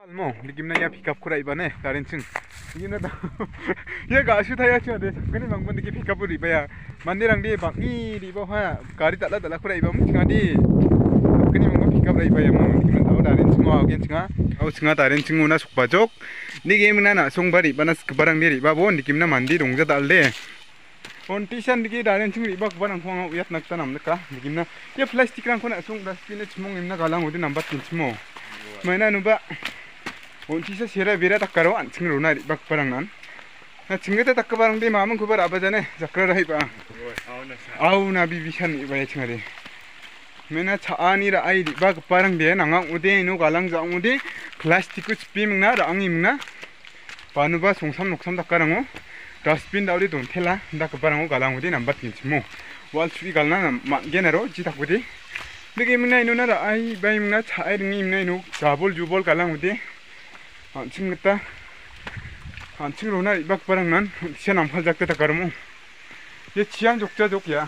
뭐 느낌나 야 픽업 코라 이번에 다른 층 이기나 얘가 슈타야 쳐데 그니 망번 느낌 픽업을 이봐야 만내랑 디 방이 리버화 가리 달라 코라 이밤 층아디 그니 망번 픽업을 이봐야 뭐 느낌은 나오 다른 층와 하긴 층아 아우 층아 다른 층우나 속바족 니게임나 나 송바리 바나스 그바랑 디 리바보 느낌나 만디 롱자 달래 on tisan digi darin chung riba kuban ang khong uyat nakta namnaka digimna ye plastic rang khona sung dustbin chmong imna galang udi number 3 chmo maina nuba on tisa sera bera takkaro an chung rona riba kubarang nan na chingeta takkabarang de mamang kubar abajane jakra rahi ba au na bibisan iba ye chingare mena chaani ra ai riba kubarang de nangang ude no galang jang ude plastic ku chpimna rang imna panuba songsam noksam takkarango dustbin daudi don thela da kabarang galang udi number 3 chmo wall tree galna genero jitak udi dege mina ino na ai bai mina chai ringi mina ino jabol jubol galang udi chingta chingrona ibak barang nan sian amphal jakte takarmo ye chian jokja jokya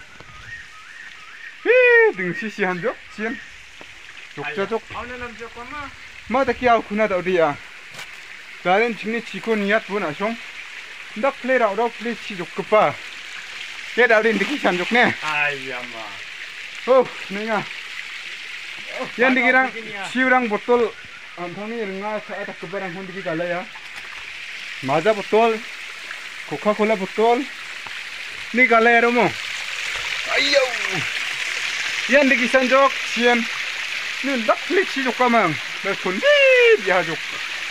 dingsi sian jok chian jokja jok aune nam jokma ma da kya khuna daudi ya darin chingni chiko niat bun asong dak play ra play chi jokpa ye darin diki san jokne ayama oh nenga yan dikirang siurang botol amthangni ringa sa tak kebarang hon diki galaya maza botol coca cola botol ni galaya romo ayo yan diki san jok sian ni dak play chi jokkamang na thonbi ya jok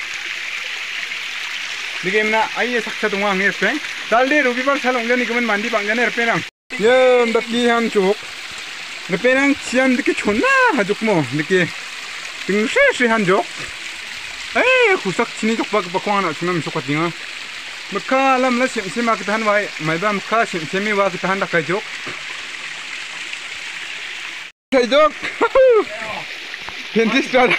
니게임나 아이에 삭차 동왕 에르페 달리 루비방 살롱전이 그만 만디 방전에 에르페랑 예 덕기 한쪽 에르페랑 지안 느끼 존나 하족 뭐 느끼 등세시 한쪽 에이 구석 치니 족박 박광 하나 주면 좋거든요 뭐카 람라 심심하 그다 한 와이 말밤 카 심심이 와 그다 한다 가족 가족 펜티스트다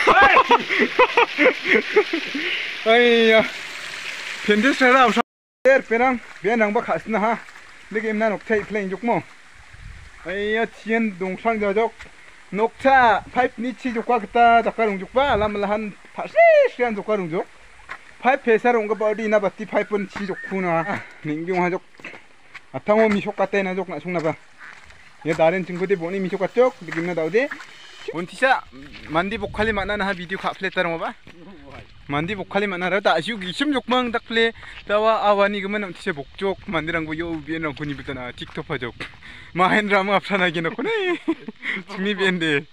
아이야 펜디스라 페랑 비엔랑 바 카스나 하 느낌나 녹차 플레인 족모 아이야 치엔 동상 저족 녹차 파이프 니치 족과 그따 작가롱 족바 람라한 파시 시간 족가롱 족 파이프 회사롱 거 버디나 바티 파이프는 치 족구나 닝경 하족 아탕오 미쇼 까때나 족나 송나바 얘 다른 친구들 보니 미쇼 까쪽 느낌나 다우데 온티샤 만디 보컬리 만나나 하 비디오 카플레타롱 봐 만디 보컬리 만나라 다시우 기심 족망 닥플레 다와 아와니 그만 온티샤 목족 만디랑고 요 비엔랑 고니 비타나 틱톡 하족 마헨드라무 앞사나기 놓고네 스미 벤데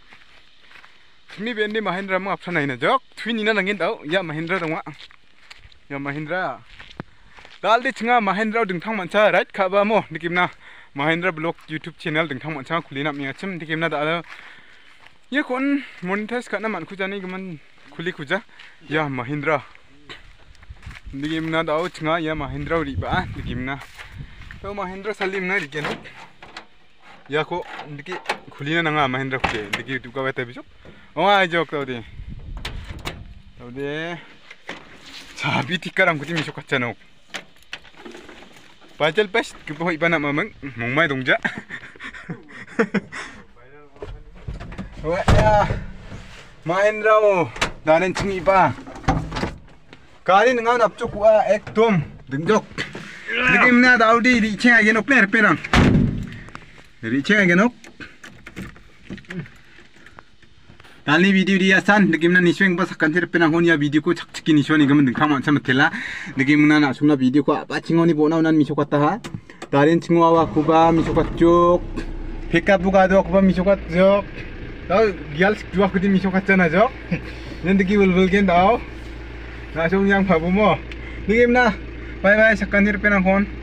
마헨드라무 앞사나이나 적 트윈이나 랑겐다오 야 마헨드라 동아 야 마헨드라 달데 칭아 마헨드라 등탕 만차 라이트 카바모 느낌나 마헨드라 블록 유튜브 채널 등탕 만차 쿨리나 미야침 느낌나 다 ये कौन मोनेटाइज करना मन खुजाने गमन खुली खुजा या महिंद्रा दिगिमना दाओ चिंगा या महिंद्रा रिबा दिगिमना तो महिंद्रा सलीमना रिकेनो या को दिगी खुलीना नंगा महिंद्रा खुजे दिगी दुका बेता बिजो ओआ जोक तौदे चाबी टिकाराम खु지 मिशो 같잖아 바젤 베스 그거 이바나 마멍 몽마이 동자 야 마힌드라오 나는 층이봐 가리 능한 앞쪽 구아 액돔 능적 느낌나 다우디 리칭하게 놓고 에르페랑 리칭하게 놓고 달리 비디오 리아산 느낌나 니슈행 바삭한 테르페랑 호니아 비디오고 착착기 니슈원 이거면 능탕 많참 못텔라 느낌나 나숨나 비디오고 아빠칭원이 보나우난 미쇼갔다 다른 층와와 구바 미쇼갔쪽 백가부가도 구바 미쇼갔쪽 gial dua kudi misyo kacana jok nanti bulbul gen tau langsung yang babu mo digim na bye bye sekanir penang kon